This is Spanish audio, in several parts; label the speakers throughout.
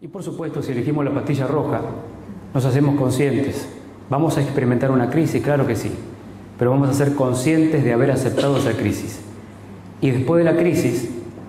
Speaker 1: Y por supuesto, si elegimos la pastilla roja, nos hacemos conscientes. ¿Vamos a experimentar una crisis? Claro que sí. Pero vamos a ser conscientes de haber aceptado esa crisis. Y después de la crisis,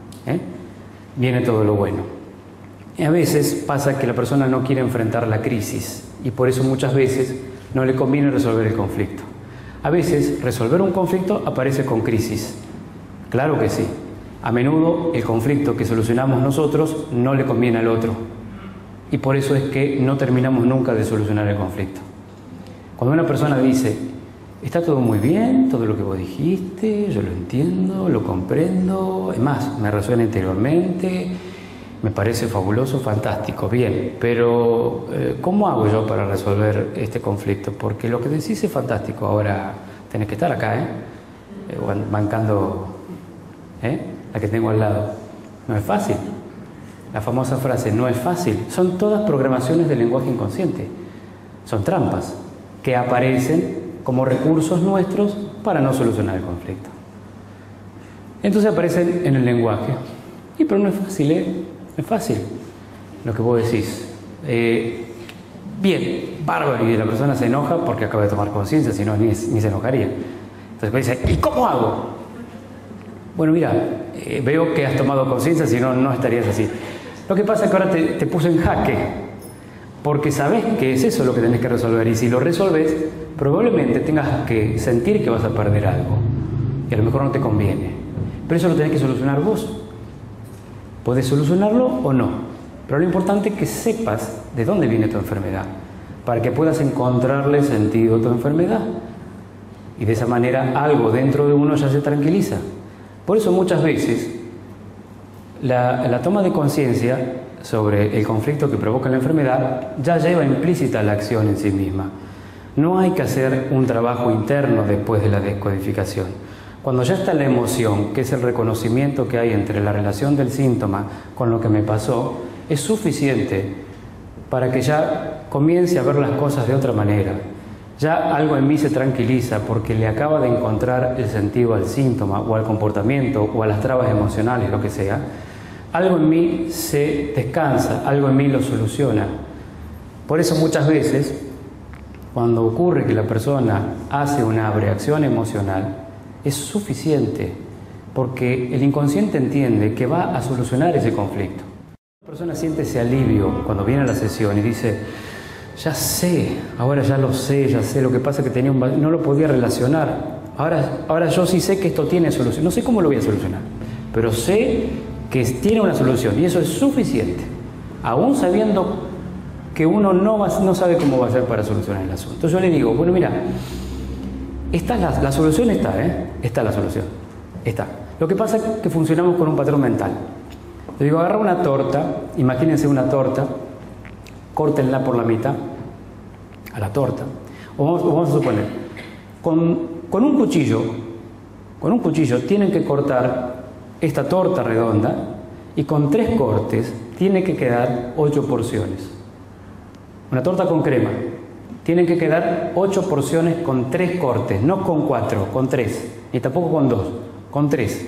Speaker 1: viene todo lo bueno. Y a veces pasa que la persona no quiere enfrentar la crisis. Y por eso muchas veces no le conviene resolver el conflicto. A veces resolver un conflicto aparece con crisis. Claro que sí. A menudo el conflicto que solucionamos nosotros no le conviene al otro. Y por eso es que no terminamos nunca de solucionar el conflicto. Cuando una persona dice, está todo muy bien, todo lo que vos dijiste, yo lo entiendo, lo comprendo, es más, me resuena interiormente, me parece fabuloso, fantástico, bien, pero ¿cómo hago yo para resolver este conflicto? Porque lo que decís es fantástico, ahora tenés que estar acá, bancando la que tengo al lado. No es fácil. La famosa frase, no es fácil, son todas programaciones del lenguaje inconsciente. Son trampas que aparecen como recursos nuestros para no solucionar el conflicto. Entonces aparecen en el lenguaje. Pero no es fácil, no es fácil lo que vos decís. Bien, bárbaro, y la persona se enoja porque acaba de tomar conciencia, si no ni se enojaría. Entonces dice, ¿y cómo hago? Bueno, mira, veo que has tomado conciencia, si no, no estarías así. Lo que pasa es que ahora te puse en jaque, porque sabes que es eso lo que tenés que resolver, y si lo resolves, probablemente tengas que sentir que vas a perder algo, y a lo mejor no te conviene. Pero eso lo tenés que solucionar vos. Podés solucionarlo o no, pero lo importante es que sepas de dónde viene tu enfermedad, para que puedas encontrarle sentido a tu enfermedad. Y de esa manera algo dentro de uno ya se tranquiliza. Por eso muchas veces la toma de conciencia sobre el conflicto que provoca la enfermedad ya lleva implícita la acción en sí misma. No hay que hacer un trabajo interno después de la descodificación. Cuando ya está la emoción, que es el reconocimiento que hay entre la relación del síntoma con lo que me pasó, es suficiente para que ya comience a ver las cosas de otra manera. Ya algo en mí se tranquiliza porque le acaba de encontrar el sentido al síntoma o al comportamiento o a las trabas emocionales, lo que sea. Algo en mí se descansa, algo en mí lo soluciona. Por eso muchas veces, cuando ocurre que la persona hace una reacción emocional, es suficiente porque el inconsciente entiende que va a solucionar ese conflicto. La persona siente ese alivio cuando viene a la sesión y dice, ya sé, ahora ya lo sé, ya sé, lo que pasa es que tenía no lo podía relacionar. Ahora yo sí sé que esto tiene solución. No sé cómo lo voy a solucionar, pero sé que tiene una solución y eso es suficiente, aún sabiendo que uno no sabe cómo va a hacer para solucionar el asunto. Entonces yo le digo, bueno, mira, la solución está, está la solución, está. Lo que pasa es que funcionamos con un patrón mental. Le digo, agarra una torta, imagínense una torta, córtenla por la mitad a la torta. O vamos a suponer, con un cuchillo tienen que cortar esta torta redonda y con 3 cortes tiene que quedar 8 porciones. Una torta con crema. Tienen que quedar 8 porciones con 3 cortes, no con 4, con 3. Y tampoco con 2, con 3.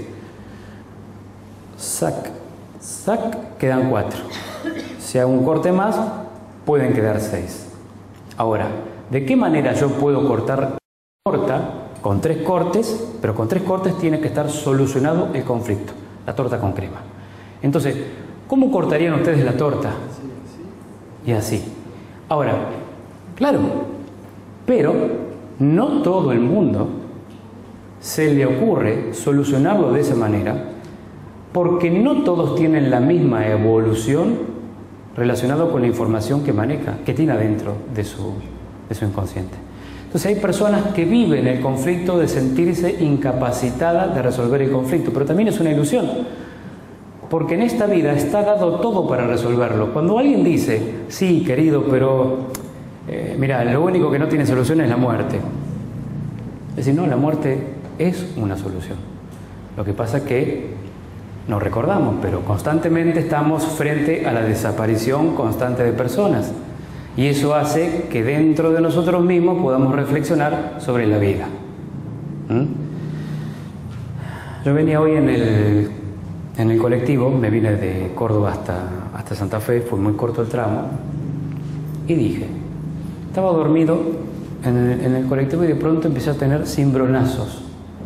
Speaker 1: Sac, quedan 4. Si hago un corte más, pueden quedar 6. Ahora, ¿de qué manera yo puedo cortar torta con 3 cortes? Pero con 3 cortes tiene que estar solucionado el conflicto, la torta con crema. Entonces, ¿cómo cortarían ustedes la torta? Y así. Ahora, claro, pero no todo el mundo se le ocurre solucionarlo de esa manera, porque no todos tienen la misma evolución relacionada con la información que maneja, que tiene adentro de su inconsciente. Entonces hay personas que viven el conflicto de sentirse incapacitadas de resolver el conflicto, pero también es una ilusión, porque en esta vida está dado todo para resolverlo. Cuando alguien dice, sí, querido, pero mira, lo único que no tiene solución es la muerte. Es decir, no, la muerte es una solución. Lo que pasa es que nos recordamos, pero constantemente estamos frente a la desaparición constante de personas. Y eso hace que dentro de nosotros mismos podamos reflexionar sobre la vida. Yo venía hoy en en el colectivo, me vine de Córdoba hasta Santa Fe, fue muy corto el tramo, y dije, estaba dormido en el colectivo y de pronto empecé a tener cimbronazos.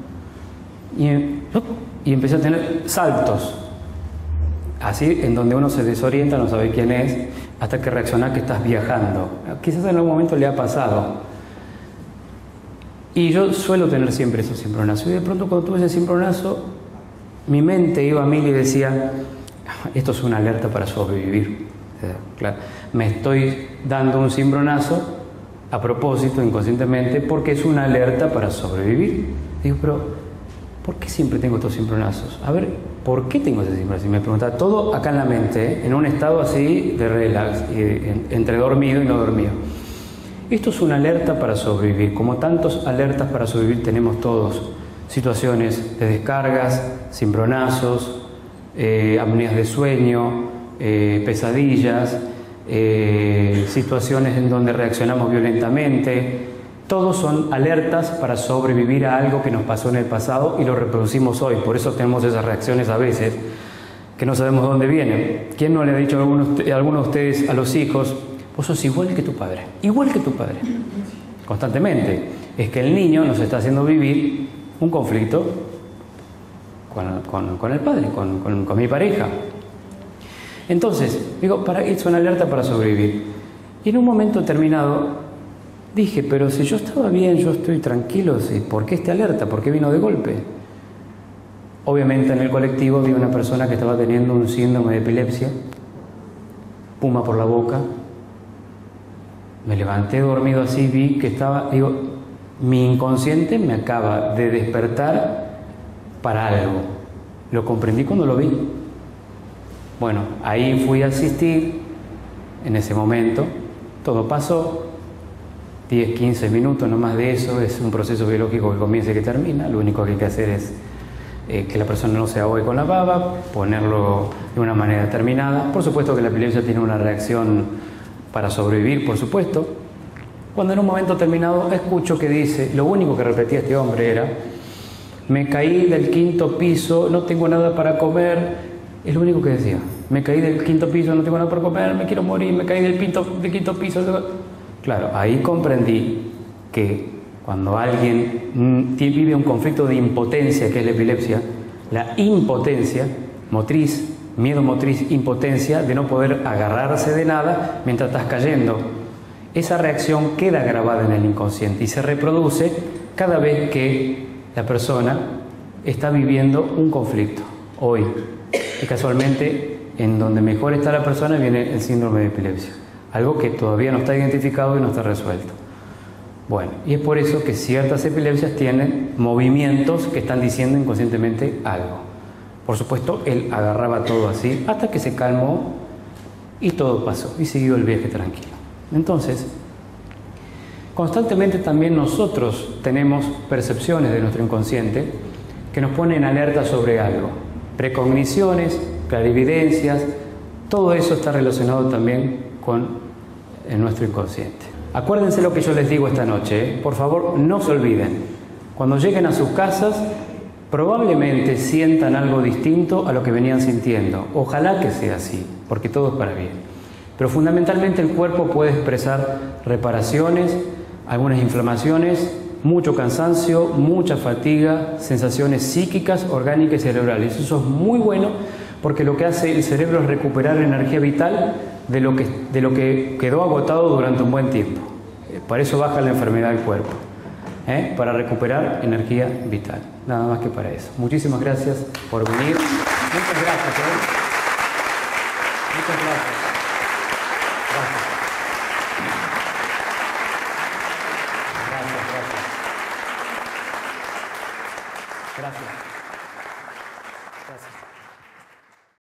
Speaker 1: Y empecé a tener saltos, así en donde uno se desorienta, no sabe quién es, hasta que reacciona que estás viajando. Quizás en algún momento le ha pasado. Y yo suelo tener siempre esos cimbronazos. Y de pronto cuando tuve ese cimbronazo, mi mente iba a mí y decía, esto es una alerta para sobrevivir. Claro, me estoy dando un cimbronazo a propósito, inconscientemente, porque es una alerta para sobrevivir. Digo, pero ¿por qué siempre tengo estos cimbronazos? A ver, ¿por qué tengo ese cimbronazo? Y me preguntaba, todo acá en la mente, en un estado así de relax, entre dormido y no dormido. Esto es una alerta para sobrevivir. Como tantas alertas para sobrevivir tenemos todos. Situaciones de descargas, cimbronazos, apneas de sueño, pesadillas, situaciones en donde reaccionamos violentamente. Todos son alertas para sobrevivir a algo que nos pasó en el pasado y lo reproducimos hoy. Por eso tenemos esas reacciones a veces que no sabemos de dónde vienen. ¿Quién no le ha dicho a algunos de ustedes a los hijos, vos sos igual que tu padre? Igual que tu padre. Constantemente. Es que el niño nos está haciendo vivir un conflicto con el padre, con mi pareja. Entonces, digo, es una alerta para sobrevivir. Y en un momento determinado dije, pero si yo estaba bien, yo estoy tranquilo, ¿por qué esta alerta? ¿Por qué vino de golpe? Obviamente en el colectivo vi una persona que estaba teniendo un síndrome de epilepsia, puma por la boca. Me levanté dormido así, vi que estaba, digo, mi inconsciente me acaba de despertar para algo. Lo comprendí cuando lo vi. Bueno, ahí fui a asistir, en ese momento, todo pasó, 10, 15 minutos, no más de eso, es un proceso biológico que comienza y que termina, lo único que hay que hacer es que la persona no se ahogue con la baba, ponerlo de una manera determinada. Por supuesto que la epilepsia tiene una reacción para sobrevivir, por supuesto. Cuando en un momento determinado escucho que dice, lo único que repetía este hombre era, me caí del 5º piso, no tengo nada para comer. Es lo único que decía. Me caí del 5º piso, no tengo nada para comer, me quiero morir, me caí del 5º piso. Claro, ahí comprendí que cuando alguien vive un conflicto de impotencia, que es la epilepsia, la impotencia motriz, miedo motriz, impotencia de no poder agarrarse de nada mientras estás cayendo, esa reacción queda grabada en el inconsciente y se reproduce cada vez que la persona está viviendo un conflicto. Hoy, y casualmente, en donde mejor está la persona viene el síndrome de epilepsia, algo que todavía no está identificado y no está resuelto. Bueno, y es por eso que ciertas epilepsias tienen movimientos que están diciendo inconscientemente algo. Por supuesto, él agarraba todo así hasta que se calmó y todo pasó y siguió el viaje tranquilo. Entonces, constantemente también nosotros tenemos percepciones de nuestro inconsciente que nos ponen alerta sobre algo. Precogniciones, clarividencias, todo eso está relacionado también con nuestro inconsciente. Acuérdense lo que yo les digo esta noche, por favor, no se olviden. Cuando lleguen a sus casas, probablemente sientan algo distinto a lo que venían sintiendo. Ojalá que sea así, porque todo es para bien. Pero fundamentalmente el cuerpo puede expresar reparaciones, algunas inflamaciones, mucho cansancio, mucha fatiga, sensaciones psíquicas, orgánicas y cerebrales. Eso es muy bueno porque lo que hace el cerebro es recuperar energía vital de lo que quedó agotado durante un buen tiempo. Para eso baja la enfermedad del cuerpo, para recuperar energía vital. Nada más que para eso. Muchísimas gracias por venir. Muchas gracias. Muchas gracias. Gracias.